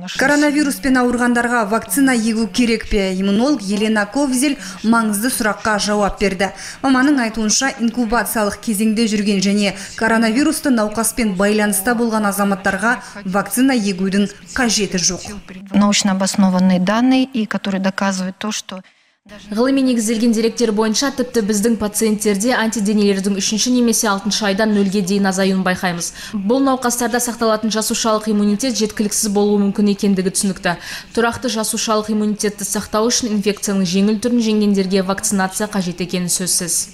Коронавируспен ауырғандарға вакцина егу керек пе? Иммунолог Елена Ковзель маңызды сұраққа жауап берді. Маманның айтуынша инкубациялық кезеңде жүрген және коронавирусты науқаспен байланыста болған азаматтарға вакцина егудің қажеті жоқ. Научно обоснованные данные, и которые доказывают то, что Ғылыми негізделген деректер бойынша тіпті біздің пациенттерде антиденелердің 3-ші немесе 6-шы айдан 0-ге дейін азаюын байқаймыз. Бұл науқастарда сақталатын жасушалық иммунитет жеткіліксіз болуы мүмкін екендігі түсінікті. Тұрақты жасушалық иммунитетті сақтау үшін инфекцияның жеңіл түрін жеңгендерге вакцинация қажет екені сөзсіз.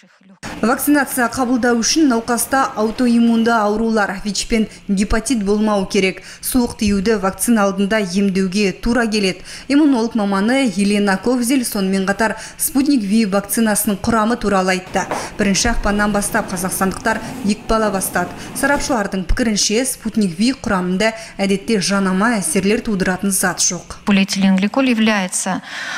Вакцинация қабылдау үшін науқаста аутоиммунды аурулар, ВИЧ пен гепатит болмау керек. Суық тиюді вакцина алдында емдеуге тура келеді. Иммунолог маманы Елена Ковзель сонымен қатар Спутник V вакцинасының құрамы туралы айтты. Бірінші ақпаннан бастап қазақстандықтар екпала бастады. Сарапшылардың пікірінше Спутник V құрамында әдетте жанама әсерлер тудыратын зат жоқ. Полиэтиленгликоль является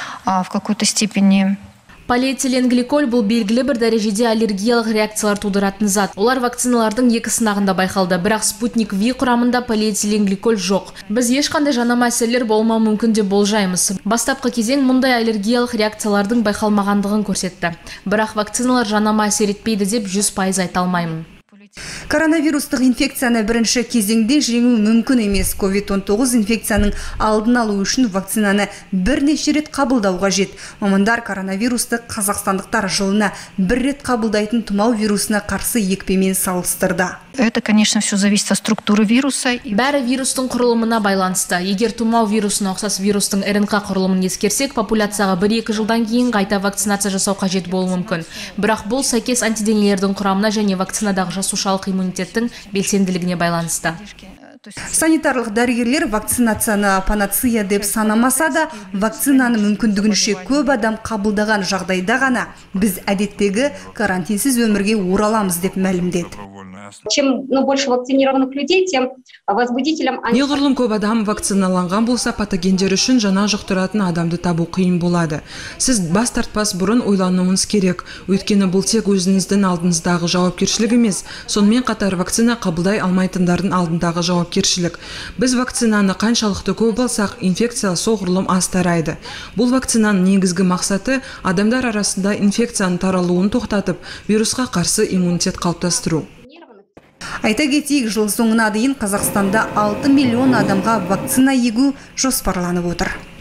в какой-то степени... Полиэтиленгликоль бұл белгілі бір дәрежеде аллергиялық реакциялар тудыратын зат. Олар вакциналардың екі сынағында байқалды, бірақ Спутник V құрамында полиэтиленгликоль жоқ. Біз ешқандай жанама әсерлер болмау мүмкін деп болжаймыз. Бастапқы кезең мұндай аллергиялық реакциялардың байқалмағандығын көрсетті. Бірақ вакциналар жанама әсер етпейді деп 100% айта алмаймын. Коронавирустық инфекцияны бірінші кезеңде жеңу мүмкін емес. COVID-19 инфекцияның алдын алу үшін вакцинаны бірнеше рет қабылдау қажет. Мамандар коронавирусты қазақстандықтар жылына 1 рет қабылдайтын тұмау вирусына қарсы екпемен салыстырды. Это, конечно, все зависит от структуры вируса. Бәрі вирустың құрылымына байланысты. Егер тұмау вирусына ұқсас вирустың РНК құрылымын ескерсек, популяцияға 1-2 жылдан кейін қайта вакцинация жасау қажет болуы мүмкін. Бірақ бұл сәйкес антиденелердің құрамына және вакцинадағы жасушалық иммунитеттің белсенділігіне байланысты. Санитарлық дәрігерлер вакцинацияны панацея деп санамаса да, вакцинаны мүмкіндігінше көп адам қабылдаған жағдайда ғана біз әдеттегі карантинсіз өмірге ораламыз деп мәлімдеді. Чем больше вакцинированных людей, тем возбудителям... Неғұрлым көп адам вакциналанған болса, патогендер үшін жана жұқтыратын адамды табу қиын болады. Сіз бас тартпас бұрын ойлануыңыз керек. Өйткені бұл тек өзіңіздің алдыңыздағы жауапкершілік емес, сонымен қатар вакцина қабылдай алмайтындардың алдындағы жауапкершілік. Біз вакцинаны қаншалықты көп алсақ, инфекция соғұрлым аз тарайды. Бұл вакцинаның негізгі мақсаты адамдар арасында инфекцияның таралуын тоқтатып, вирусқа қарсы иммунитет қалыптастыру. Айта кетейік, жыл соңына дейін Қазақстанда 6 миллион адамға вакцина егу жоспарланып отыр.